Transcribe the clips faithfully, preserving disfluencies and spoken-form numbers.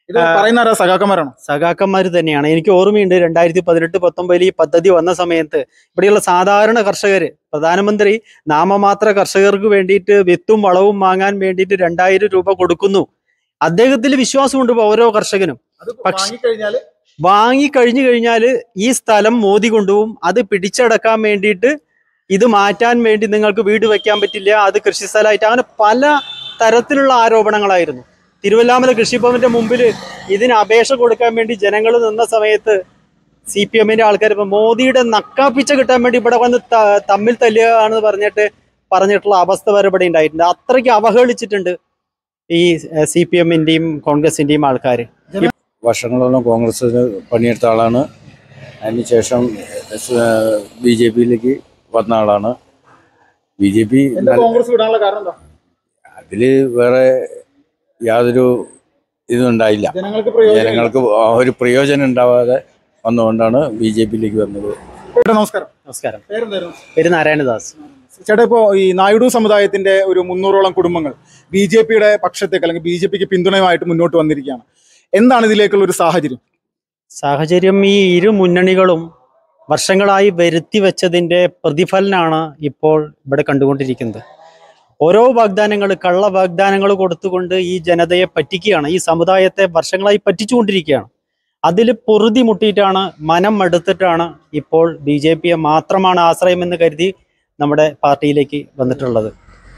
സഖാക്കന്മാരാണ് സഖാക്കന്മാർ തന്നെയാണ്. എനിക്ക് ഓർമ്മയുണ്ട് രണ്ടായിരത്തി പതിനെട്ട് പത്തൊമ്പതിൽ ഈ പദ്ധതി വന്ന സമയത്ത് ഇവിടെയുള്ള സാധാരണ കർഷകര്, പ്രധാനമന്ത്രി നാമമാത്ര കർഷകർക്ക് വേണ്ടിയിട്ട് വിത്തും വളവും വാങ്ങാൻ വേണ്ടിയിട്ട് രണ്ടായിരം രൂപ കൊടുക്കുന്നു. അദ്ദേഹത്തിൽ വിശ്വാസമുണ്ട് ഓരോ കർഷകനും. പക്ഷെ വാങ്ങി കഴിഞ്ഞു കഴിഞ്ഞാല് ഈ സ്ഥലം മോദി കൊണ്ടുപോകും. അത് പിടിച്ചടക്കാൻ വേണ്ടിയിട്ട് ഇത് മാറ്റാൻ വേണ്ടി നിങ്ങൾക്ക് വീട് വെക്കാൻ പറ്റില്ല, അത് കൃഷി സ്ഥലമായിട്ട്, അങ്ങനെ പല തരത്തിലുള്ള ആരോപണങ്ങളായിരുന്നു. തിരുവല്ലാമല കൃഷിഭവന്റെ മുമ്പിൽ ഇതിന് അപേക്ഷ കൊടുക്കാൻ വേണ്ടി ജനങ്ങൾ നിന്ന സമയത്ത് സി പി എമ്മിന്റെ ആൾക്കാർ ഇപ്പൊ മോദിയുടെ നക്കാപ്പിച്ച കിട്ടാൻ വേണ്ടി ഇവിടെ വന്ന് തമ്മിൽ തല്ലുകയാണെന്ന് പറഞ്ഞിട്ട് പറഞ്ഞിട്ടുള്ള അവസ്ഥ വരെ ഇവിടെ ഉണ്ടായിട്ടുണ്ട്. അത്രയ്ക്ക് അവഹേളിച്ചിട്ടുണ്ട് ഈ സി പി എമ്മിന്റെയും കോൺഗ്രസിന്റെയും ആൾക്കാർ. വർഷങ്ങളോളം കോൺഗ്രസിന് പണിയെടുത്ത ആളാണ്. അതിനുശേഷം ബി ജെ പിയിലേക്ക് വന്ന ആളാണ്. ബി ജെ പി കോൺഗ്രസ് വിടാനുള്ള കാരണം എന്താ? അതില് വേറെ യാതൊരു ഇതും ഉണ്ടായില്ല. ജനങ്ങൾക്ക് ഒരു പ്രയോജനം ഉണ്ടാവാതെ വന്നുകൊണ്ടാണ് ബി ജെ പിയിലേക്ക് വന്നത്. നമസ്കാരം. നമസ്കാരം. പേര് നാരായണദാസ്. ചേട്ടാ, ഇപ്പോൾ ഈ നായിഡു സമുദായത്തിന്റെ ഒരു മുന്നൂറോളം കുടുംബങ്ങൾ ബി ജെ പിയുടെ പക്ഷത്തേക്ക് അല്ലെങ്കിൽ ബി ജെ പിക്ക് പിന്തുണയുമായിട്ട് മുന്നോട്ട് വന്നിരിക്കുകയാണ്. എന്താണ് ഇതിലേക്കുള്ള ഒരു സാഹചര്യം? സാഹചര്യം ഈ ഇരു മുന്നണികളും വർഷങ്ങളായി വരുത്തി വെച്ചതിന്റെ പ്രതിഫലനാണ് ഇപ്പോൾ ഇവിടെ കണ്ടുകൊണ്ടിരിക്കുന്നത്. ഓരോ വാഗ്ദാനങ്ങൾ, കള്ള വാഗ്ദാനങ്ങൾ കൊടുത്തുകൊണ്ട് ഈ ജനതയെ പറ്റിക്കുകയാണ്. ഈ സമുദായത്തെ വർഷങ്ങളായി പറ്റിച്ചുകൊണ്ടിരിക്കുകയാണ്. അതിൽ പൊറുതി മുട്ടിയിട്ടാണ്, മനം മടുത്തിട്ടാണ് ഇപ്പോൾ ബി ജെ പിയെ മാത്രമാണ് ആശ്രയമെന്ന് കരുതി നമ്മുടെ പാർട്ടിയിലേക്ക് വന്നിട്ടുള്ളത്.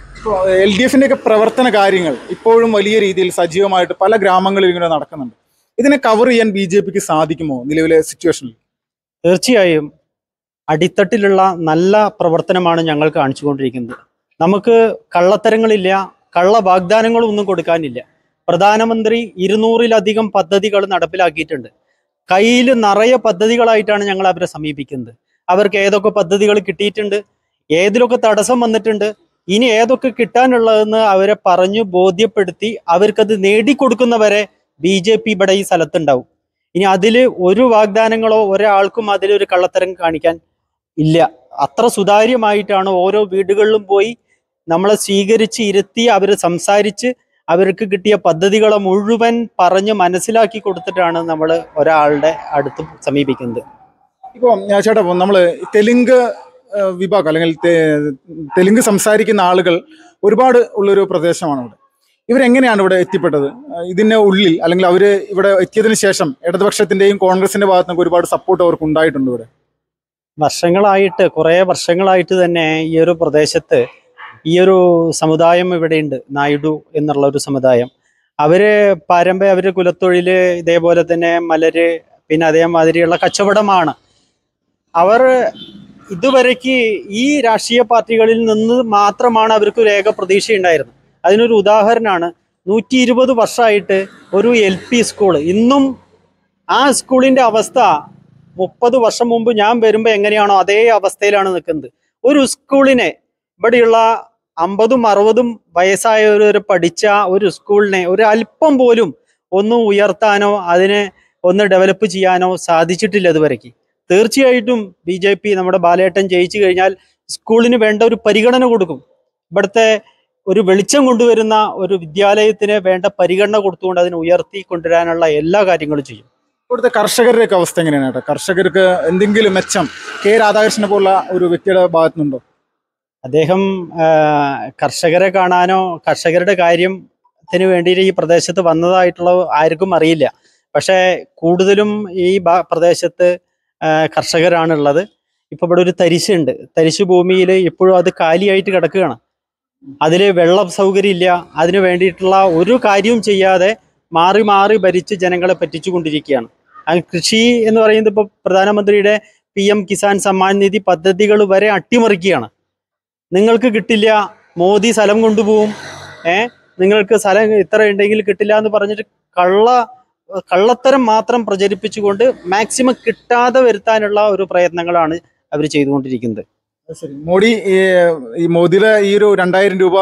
എൽ ഡി എഫിന്റെ ഒക്കെ പ്രവർത്തന കാര്യങ്ങൾ ഇപ്പോഴും വലിയ രീതിയിൽ സജീവമായിട്ട് പല ഗ്രാമങ്ങളിൽ ഇങ്ങനെ നടക്കുന്നുണ്ട്. ഇതിനെ കവർ ചെയ്യാൻ ബി ജെ പിക്ക് സാധിക്കുമോ നിലവിലെ സിറ്റുവേഷനിൽ? തീർച്ചയായും അടിത്തട്ടിലുള്ള നല്ല പ്രവർത്തനമാണ് ഞങ്ങൾ കാണിച്ചുകൊണ്ടിരിക്കുന്നത്. നമുക്ക് കള്ളത്തരങ്ങളില്ല, കള്ള വാഗ്ദാനങ്ങളും ഒന്നും കൊടുക്കാനില്ല. പ്രധാനമന്ത്രി ഇരുന്നൂറിലധികം പദ്ധതികൾ നടപ്പിലാക്കിയിട്ടുണ്ട്. കയ്യിൽ നിറയെ പദ്ധതികളായിട്ടാണ് ഞങ്ങൾ അവരെ സമീപിക്കുന്നത്. അവർക്ക് ഏതൊക്കെ പദ്ധതികൾ കിട്ടിയിട്ടുണ്ട്, ഏതിലൊക്കെ തടസ്സം വന്നിട്ടുണ്ട്, ഇനി ഏതൊക്കെ കിട്ടാനുള്ളതെന്ന് അവരെ പറഞ്ഞു ബോധ്യപ്പെടുത്തി അവർക്കത് നേടിക്കൊടുക്കുന്നവരെ ബി ജെ പി ഇവിടെ ഈ സ്ഥലത്തുണ്ടാവും. ഇനി അതിൽ ഒരു വാഗ്ദാനങ്ങളോ ഒരാൾക്കും അതിലൊരു കള്ളത്തരം കാണിക്കാൻ ഇല്ല. അത്ര സുതാര്യമായിട്ടാണ് ഓരോ വീടുകളിലും പോയി നമ്മളെ സ്വീകരിച്ച് ഇരുത്തി അവർ സംസാരിച്ച് അവർക്ക് കിട്ടിയ പദ്ധതികളെ മുഴുവൻ പറഞ്ഞ് മനസ്സിലാക്കി കൊടുത്തിട്ടാണ് നമ്മൾ ഒരാളുടെ അടുത്ത് സമീപിക്കുന്നത്. ഇപ്പോൾ ചേട്ടാ, നമ്മൾ തെലുങ്ക് വിഭാഗം അല്ലെങ്കിൽ തെലുങ്ക് സംസാരിക്കുന്ന ആളുകൾ ഒരുപാട് ഉള്ളൊരു പ്രദേശമാണ് ഇവിടെ. ഇവരെങ്ങനെയാണ് ഇവിടെ എത്തിപ്പെട്ടത്? ഇതിൻ്റെ ഉള്ളിൽ അല്ലെങ്കിൽ അവർ ഇവിടെ എത്തിയതിനു ശേഷം ഇടതുപക്ഷത്തിൻ്റെയും കോൺഗ്രസിൻ്റെ ഭാഗത്തു നിന്നൊക്കെ ഒരുപാട് സപ്പോർട്ട് അവർക്ക് ഉണ്ടായിട്ടുണ്ട്. ഇവിടെ വർഷങ്ങളായിട്ട്, കുറേ വർഷങ്ങളായിട്ട് തന്നെ ഈ ഒരു പ്രദേശത്ത് ഈ ഒരു സമുദായം ഇവിടെയുണ്ട്. നായിഡു എന്നുള്ള ഒരു സമുദായം. അവര് പാരമ്പര്യ അവര് കുലത്തൊഴില്, ഇതേപോലെ തന്നെ മലര്, പിന്നെ അതേമാതിരിയുള്ള കച്ചവടമാണ്. അവർ ഇതുവരേക്ക് ഈ രാഷ്ട്രീയ പാർട്ടികളിൽ നിന്ന് മാത്രമാണ് അവർക്ക് ഒരു ഏക പ്രതീക്ഷ ഉണ്ടായിരുന്നത്. അതിനൊരു ഉദാഹരണമാണ്, നൂറ്റി ഇരുപത് വർഷമായിട്ട് ഒരു എൽ പി സ്കൂൾ ഇന്നും ആ സ്കൂളിൻ്റെ അവസ്ഥ മുപ്പത് വർഷം മുമ്പ് ഞാൻ വരുമ്പോൾ എങ്ങനെയാണോ അതേ അവസ്ഥയിലാണ് നിൽക്കുന്നത്. ഒരു സ്കൂളിനെ, ഇവിടെയുള്ള അമ്പതും അറുപതും വയസ്സായവർ പഠിച്ച ഒരു സ്കൂളിനെ ഒരു അല്പം പോലും ഒന്ന് ഉയർത്താനോ അതിനെ ഒന്ന് ഡെവലപ്പ് ചെയ്യാനോ സാധിച്ചിട്ടില്ല ഇതുവരേക്ക്. തീർച്ചയായിട്ടും ബി ജെ പി, നമ്മുടെ ബാലേട്ടൻ ജയിച്ചു കഴിഞ്ഞാൽ സ്കൂളിന് വേണ്ട ഒരു പരിഗണന കൊടുക്കും. ഇവിടുത്തെ ഒരു വെളിച്ചം കൊണ്ടുവരുന്ന ഒരു വിദ്യാലയത്തിന് വേണ്ട പരിഗണന കൊടുത്തുകൊണ്ട് അതിനെ ഉയർത്തി കൊണ്ടുവരാനുള്ള എല്ലാ കാര്യങ്ങളും ചെയ്യും. ഇവിടുത്തെ കർഷകരുടെയൊക്കെ അവസ്ഥ എങ്ങനെയാണ് ചേട്ടാ? കർഷകർക്ക് എന്തെങ്കിലും മെച്ചം കെ രാധാകൃഷ്ണനെ പോലുള്ള ഒരു വ്യക്തിയുടെ ഭാഗത്തുനിന്നുണ്ടോ? അദ്ദേഹം കർഷകരെ കാണാനോ കർഷകരുടെ കാര്യത്തിന് വേണ്ടിയിട്ട് ഈ പ്രദേശത്ത് വന്നതായിട്ടുള്ള ആർക്കും അറിയില്ല. പക്ഷേ കൂടുതലും ഈ പ്രദേശത്ത് കർഷകരാണുള്ളത്. ഇപ്പം ഇവിടെ ഒരു തരിശുണ്ട്. തരിശു ഭൂമിയിൽ ഇപ്പോഴും അത് കാലിയായിട്ട് കിടക്കുകയാണ്. അതിൽ വെള്ളം സൗകര്യം ഇല്ല. അതിന് വേണ്ടിയിട്ടുള്ള ഒരു കാര്യവും ചെയ്യാതെ മാറി മാറി ഭരിച്ച് ജനങ്ങളെ പറ്റിച്ചു കൊണ്ടിരിക്കുകയാണ്. കൃഷി എന്ന് പറയുന്നത് ഇപ്പോൾ പ്രധാനമന്ത്രിയുടെ പി എം കിസാൻ സമ്മാൻ നിധി പദ്ധതികൾ വരെ അട്ടിമറിക്കുകയാണ്. നിങ്ങൾക്ക് കിട്ടില്ല, മോദി സ്ഥലം കൊണ്ടുപോകും, ഏഹ് നിങ്ങൾക്ക് സ്ഥലം ഇത്ര ഉണ്ടെങ്കിൽ കിട്ടില്ല എന്ന് പറഞ്ഞിട്ട് കള്ള കള്ളത്തരം മാത്രം പ്രചരിപ്പിച്ചുകൊണ്ട് മാക്സിമം കിട്ടാതെ വരുത്താനുള്ള ഒരു പ്രയത്നങ്ങളാണ് അവർ ചെയ്തുകൊണ്ടിരിക്കുന്നത്. ശരി, മോഡി ഈ മോദിയുടെ ഈ ഒരു രണ്ടായിരം രൂപ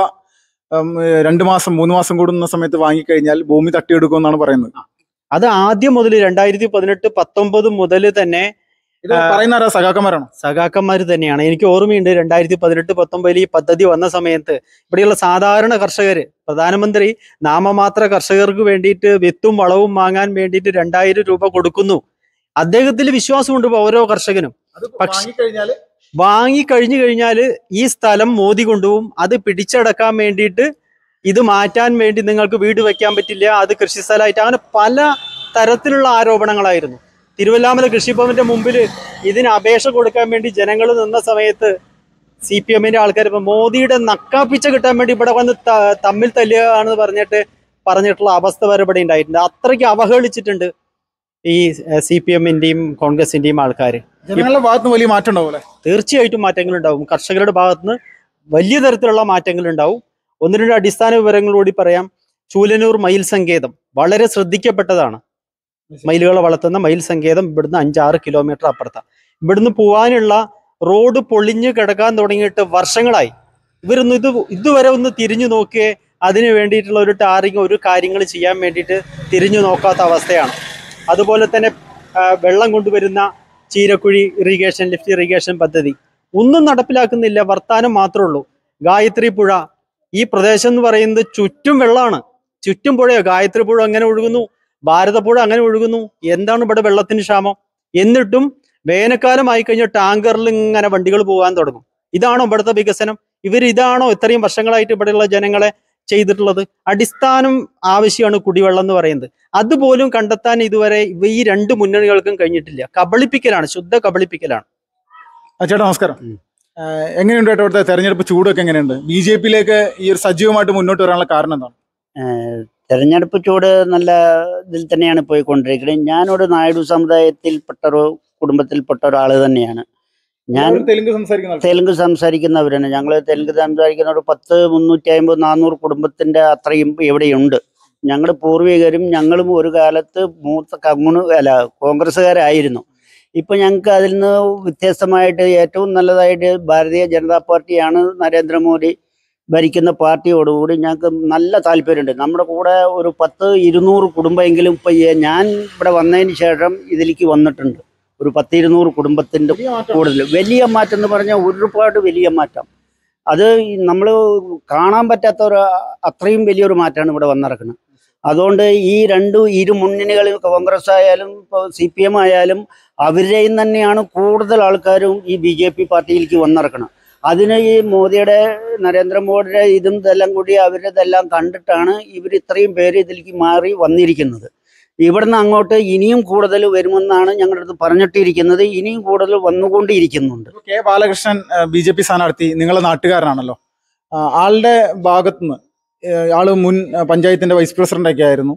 രണ്ട് മാസം മൂന്ന് മാസം കൂടുന്ന സമയത്ത് വാങ്ങിക്കഴിഞ്ഞാൽ ഭൂമി തട്ടിയെടുക്കുമെന്നാണ് പറയുന്നത്. അത് ആദ്യം മുതൽ രണ്ടായിരത്തി പതിനെട്ട് പത്തൊമ്പത് മുതൽ തന്നെ ഇത് പറയുന്ന ആരാ? സഖാക്കന്മാരാണോ? സഖാക്കന്മാർ തന്നെയാണ്. എനിക്ക് ഓർമ്മയുണ്ട് രണ്ടായിരത്തി പതിനെട്ട് പത്തൊമ്പതിൽ ഈ പദ്ധതി വന്ന സമയത്ത് ഇവിടെയുള്ള സാധാരണ കർഷകർ, പ്രധാനമന്ത്രി നാമമാത്ര കർഷകർക്ക് വേണ്ടിയിട്ട് വിത്തും വളവും വാങ്ങാൻ വേണ്ടിയിട്ട് രണ്ടായിരം രൂപ കൊടുക്കുന്നു. അദ്ദേഹത്തിൽ വിശ്വാസമുണ്ട് ഓരോ കർഷകനും. പക്ഷെ വാങ്ങി കഴിഞ്ഞു കഴിഞ്ഞാൽ ഈ സ്ഥലം മോദി കൊണ്ടുപോകും. അത് പിടിച്ചടക്കാൻ വേണ്ടിയിട്ട് ഇത് മാറ്റാൻ വേണ്ടി നിങ്ങൾക്ക് വീട് വെക്കാൻ പറ്റില്ല, അത് കൃഷിസ്ഥലമായിട്ട്, അങ്ങനെ പല തരത്തിലുള്ള ആരോപണങ്ങളായിരുന്നു. തിരുവല്ലാമല കൃഷിഭവന്റെ മുമ്പിൽ ഇതിന് അപേക്ഷ കൊടുക്കാൻ വേണ്ടി ജനങ്ങൾ നിന്ന സമയത്ത് സി പി എമ്മിന്റെ ആൾക്കാർ ഇപ്പൊ മോദിയുടെ നക്കാപ്പിച്ച കിട്ടാൻ വേണ്ടി ഇവിടെ വന്ന് തമ്മിൽ തല്ലുകയാണെന്ന് പറഞ്ഞിട്ട് പറഞ്ഞിട്ടുള്ള അവസ്ഥ വരെ ഇവിടെ ഉണ്ടായിട്ടുണ്ട്. അത്രയ്ക്ക് അവഹേളിച്ചിട്ടുണ്ട് ഈ സി പി എമ്മിന്റെയും കോൺഗ്രസിന്റെയും ആൾക്കാർ. ജനങ്ങളുടെ ഭാഗത്ത് വലിയ മാറ്റം ഉണ്ടാവും. തീർച്ചയായിട്ടും മാറ്റങ്ങൾ ഉണ്ടാവും. കർഷകരുടെ ഭാഗത്തുനിന്ന് വലിയ തരത്തിലുള്ള മാറ്റങ്ങൾ ഉണ്ടാവും. ഒന്ന് രണ്ട് അടിസ്ഥാന വിവരങ്ങളോടി പറയാം. ചൂലന്നൂർ മയിൽ സങ്കേതം വളരെ ശ്രദ്ധിക്കപ്പെട്ടതാണ്. മയിലുകളെ വളർത്തുന്ന മയിൽ സങ്കേതം ഇവിടുന്ന് അഞ്ചാറ് കിലോമീറ്റർ അപ്പുറത്താണ്. ഇവിടുന്ന് പോവാനുള്ള റോഡ് പൊളിഞ്ഞു കിടക്കാൻ തുടങ്ങിയിട്ട് വർഷങ്ങളായി. ഇവരൊന്നും ഇത് ഇതുവരെ ഒന്ന് തിരിഞ്ഞു നോക്കിയേ അതിന് വേണ്ടിയിട്ടുള്ള ഒരു ടാറിങ് ഒരു കാര്യങ്ങൾ ചെയ്യാൻ വേണ്ടിയിട്ട് തിരിഞ്ഞു നോക്കാത്ത അവസ്ഥയാണ്. അതുപോലെ തന്നെ വെള്ളം കൊണ്ടുവരുന്ന ചീരക്കുഴി ഇറിഗേഷൻ, ലിഫ്റ്റ് ഇറിഗേഷൻ പദ്ധതി ഒന്നും നടപ്പിലാക്കുന്നില്ല, വർത്താനം മാത്രമേ ഉള്ളൂ. ഗായത്രി പുഴ, ഈ പ്രദേശം എന്ന് പറയുന്നത് ചുറ്റും വെള്ളമാണ്, ചുറ്റും പുഴയോ. ഗായത്രി പുഴ അങ്ങനെ ഒഴുകുന്നു, ഭാരതപ്പുഴ അങ്ങനെ ഒഴുകുന്നു. എന്താണ് ഇവിടെ വെള്ളത്തിന് ക്ഷാമം? എന്നിട്ടും വേനൽക്കാലം ആയിക്കഴിഞ്ഞാൽ ടാങ്കറിൽ ഇങ്ങനെ വണ്ടികൾ പോകാൻ തുടങ്ങും. ഇതാണോ ഇവിടുത്തെ വികസനം? ഇവർ ഇതാണോ ഇത്രയും വർഷങ്ങളായിട്ട് ഇവിടെയുള്ള ജനങ്ങളെ ചെയ്തിട്ടുള്ളത്? അടിസ്ഥാനം ആവശ്യമാണ് കുടിവെള്ളം എന്ന് പറയുന്നത്. അതുപോലും കണ്ടെത്താൻ ഇതുവരെ ഈ രണ്ട് മുന്നണികൾക്കും കഴിഞ്ഞിട്ടില്ല. കബളിപ്പിക്കലാണ്, ശുദ്ധ കബളിപ്പിക്കലാണ്. ചേട്ടാ നമസ്കാരം. എങ്ങനെയുണ്ട് ചേട്ടാ ഇവിടുത്തെ തെരഞ്ഞെടുപ്പ് ചൂടൊക്കെ എങ്ങനെയുണ്ട്? ബി ജെ പിയിലേക്ക് ഈ ഒരു സജീവമായിട്ട് മുന്നോട്ട് വരാനുള്ള കാരണം എന്താണ്? തെരഞ്ഞെടുപ്പ് ചൂട് നല്ല ഇതിൽ തന്നെയാണ് പോയിക്കൊണ്ടിരിക്കുന്നത്. ഞാനൊരു നായിഡു സമുദായത്തിൽപ്പെട്ട ഒരു കുടുംബത്തിൽപ്പെട്ട ഒരാൾ തന്നെയാണ്. ഞാൻ തെലുങ്ക് സംസാരിക്കുന്ന തെലുങ്ക് സംസാരിക്കുന്നവരാണ്. ഞങ്ങൾ തെലുങ്ക് സംസാരിക്കുന്ന ഒരു പത്ത് മുന്നൂറ്റി അമ്പത് നാനൂറ് കുടുംബത്തിന്റെ അത്രയും ഇവിടെയുണ്ട്. ഞങ്ങൾ പൂർവികരും ഞങ്ങളും ഒരു കാലത്ത് മൂത്ത കമ്മ്യൂണി അല്ല കോൺഗ്രസ്സുകാരായിരുന്നു. ഇപ്പൊ ഞങ്ങൾക്ക് അതിൽ നിന്ന് വ്യത്യസ്തമായിട്ട് ഏറ്റവും നല്ലതായിട്ട് ഭാരതീയ ജനതാ പാർട്ടിയാണ്. നരേന്ദ്രമോദി ഭരിക്കുന്ന പാർട്ടിയോടുകൂടി ഞങ്ങൾക്ക് നല്ല താല്പര്യമുണ്ട്. നമ്മുടെ കൂടെ ഒരു പത്ത് ഇരുന്നൂറ് കുടുംബമെങ്കിലും ഇപ്പൊ ഞാൻ ഇവിടെ വന്നതിന് ശേഷം ഇതിലേക്ക് വന്നിട്ടുണ്ട്. ഒരു പത്ത് ഇരുന്നൂറ് കുടുംബത്തിന്റെ കൂടുതൽ. വലിയ മാറ്റം എന്ന് പറഞ്ഞാൽ ഒരുപാട് വലിയ മാറ്റം. അത് നമ്മൾ കാണാൻ പറ്റാത്ത ഒരു അത്രയും വലിയൊരു മാറ്റമാണ് ഇവിടെ വന്നിറക്കുന്നത്. അതുകൊണ്ട് ഈ രണ്ട് ഇരു മുന്നണികളും കോൺഗ്രസ് ആയാലും ഇപ്പോൾ സി പി എം ആയാലും അവരുടെയും തന്നെയാണ് കൂടുതൽ ആൾക്കാരും ഈ ബി ജെ പി പാർട്ടിയിലേക്ക് വന്നിറക്കണം. അതിന് ഈ മോദിയുടെ നരേന്ദ്രമോദിയുടെ ഇതും ഇതെല്ലാം കൂടി അവരുടെതെല്ലാം കണ്ടിട്ടാണ് ഇവർ ഇത്രയും പേര് ഇതിലേക്ക് മാറി വന്നിരിക്കുന്നത്. ഇവിടുന്ന് അങ്ങോട്ട് ഇനിയും കൂടുതൽ വരുമെന്നാണ് ഞങ്ങളുടെ അടുത്ത് പറഞ്ഞിട്ടിരിക്കുന്നത്. ഇനിയും കൂടുതൽ വന്നുകൊണ്ടിരിക്കുന്നുണ്ട്. K Balakrishnan B J P സ്ഥാനാർത്ഥി നിങ്ങളുടെ നാട്ടുകാരനാണല്ലോ. ആളുടെ ഭാഗത്തുനിന്ന് ആള് മുൻ പഞ്ചായത്തിന്റെ വൈസ് പ്രസിഡന്റ് ഒക്കെ ആയിരുന്നു.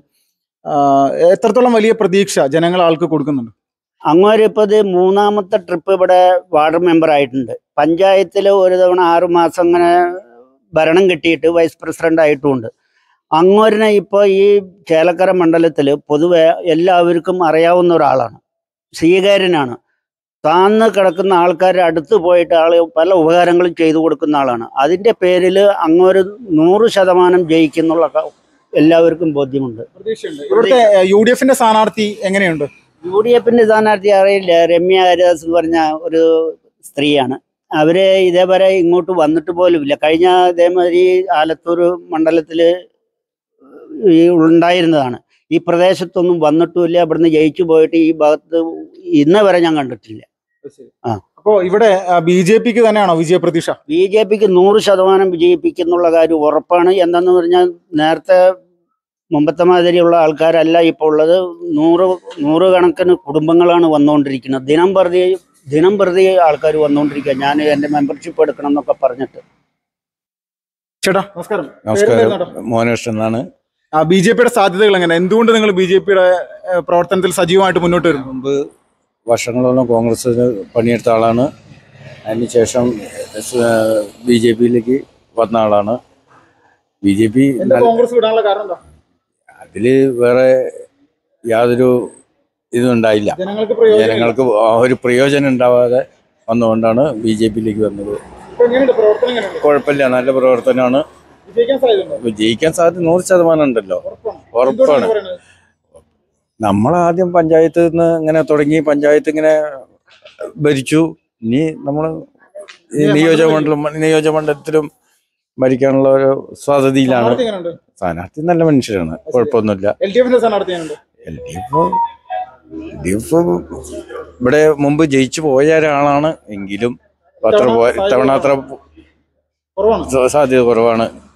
എത്രത്തോളം വലിയ പ്രതീക്ഷ ജനങ്ങൾ ആൾക്ക് കൊടുക്കുന്നുണ്ട്? അങ്ങോട്ട് ഇപ്പോൾ ഇത് മൂന്നാമത്തെ ട്രിപ്പ് ഇവിടെ വാർഡ് മെമ്പർ ആയിട്ടുണ്ട്. പഞ്ചായത്തിൽ ഒരു തവണ ആറു മാസം അങ്ങനെ ഭരണം കിട്ടിയിട്ട് വൈസ് പ്രസിഡന്റ് ആയിട്ടുമുണ്ട്. അങ്ങോരിനെ ഇപ്പോൾ ഈ ചേലക്കര മണ്ഡലത്തിൽ പൊതുവെ എല്ലാവർക്കും അറിയാവുന്ന ഒരാളാണ്, സ്വീകാര്യനാണ്. താന്ന് കിടക്കുന്ന ആൾക്കാരുടെ അടുത്ത് പോയിട്ട് ആൾ പല ഉപകാരങ്ങളും ചെയ്തു കൊടുക്കുന്ന ആളാണ്. അതിൻ്റെ പേരിൽ അങ്ങോര് നൂറ് ശതമാനം ജയിക്കുന്നുള്ള എല്ലാവർക്കും ബോധ്യമുണ്ട്. ഇവിടുത്തെ യു ഡി എഫിന്റെ സ്ഥാനാർത്ഥി എങ്ങനെയുണ്ട്? യു ഡി എഫിന്റെ സ്ഥാനാർത്ഥി അറിയില്ല. രമ്യ ഹരിദാസ് എന്ന് പറഞ്ഞ ഒരു സ്ത്രീയാണ്. അവര് ഇതേവരെ ഇങ്ങോട്ട് വന്നിട്ട് പോലുമില്ല. കഴിഞ്ഞ ഇതേമാതിരി ആലത്തൂർ മണ്ഡലത്തിൽ ഉണ്ടായിരുന്നതാണ്. ഈ പ്രദേശത്തൊന്നും വന്നിട്ടുമില്ല. ഇവിടുന്ന് ജയിച്ചു പോയിട്ട് ഈ ഭാഗത്ത് ഇന്ന് വരെ ഞാൻ കണ്ടിട്ടില്ല. ആ അപ്പോ ഇവിടെ ബി ജെ പിക്ക് തന്നെയാണോ വിജയപ്രതീക്ഷ? ബി ജെ പിക്ക് നൂറ് ശതമാനം വിജയിപ്പിക്കുന്നുള്ള കാര്യം ഉറപ്പാണ്. എന്താന്ന് പറഞ്ഞാൽ നേരത്തെ മുമ്പത്തെ മാതിരിയുള്ള ആൾക്കാരല്ല ഇപ്പോൾ ഉള്ളത്. നൂറ് നൂറ് കണക്കിന് കുടുംബങ്ങളാണ് വന്നുകൊണ്ടിരിക്കുന്നത്. ദിനം പ്രതി ദിനം പ്രതി ആൾക്കാർ വന്നുകൊണ്ടിരിക്കുക. ഞാൻ എൻ്റെ മെമ്പർഷിപ്പ് എടുക്കണം എന്നൊക്കെ പറഞ്ഞിട്ട്. ചേട്ടാ നമസ്കാരം. നമസ്കാരം. മോനേഷ് എന്നാണ്. ബി ജെ പിയുടെ സാധ്യതകൾ എങ്ങനെ? എന്തുകൊണ്ട് നിങ്ങൾ ബി ജെ പിയുടെ പ്രവർത്തനത്തിൽ സജീവമായിട്ട് മുന്നോട്ട് വരും? മുമ്പ് വർഷങ്ങളോളം കോൺഗ്രസ്സിന് പണിയെടുത്ത ആളാണ്. അതിനുശേഷം ബി ജെ പിയിലേക്ക് വന്ന ആളാണ്. ബി ജെ പി കോൺഗ്രസ് വിടാനുള്ള കാരണം എന്താ? അതില് വേറെ യാതൊരു ഇതും ഉണ്ടായില്ല. ജനങ്ങൾക്ക് ഒരു പ്രയോജനം ഉണ്ടാവാതെ വന്നുകൊണ്ടാണ് ബി ജെ പിയിലേക്ക് വന്നത്. കുഴപ്പമില്ല, നല്ല പ്രവർത്തനമാണ്. വിജയിക്കാൻ സാധ്യത നൂറ് ശതമാനം ഉണ്ടല്ലോ, ഉറപ്പാണ്. നമ്മളാദ്യം പഞ്ചായത്ത് നിന്ന് ഇങ്ങനെ തുടങ്ങി പഞ്ചായത്ത് ഇങ്ങനെ ഭരിച്ചു. ഇനി നമ്മൾ നിയോജക മണ്ഡലം നിയോജക മണ്ഡലത്തിലും ഭരിക്കാനുള്ള ഒരു സാധ്യതയിലാണ്. സ്ഥാനാർത്ഥി നല്ല മനുഷ്യരാണ്, കുഴപ്പമൊന്നുമില്ല. എൽ ഡി എഫിന്റെ സ്ഥാനാർത്ഥി L D F L D F ഇവിടെ മുമ്പ് ജയിച്ചു പോയ ഒരാളാണ്, എങ്കിലും അത്ര ഇത്തവണ അത്ര സാധ്യത കുറവാണ്.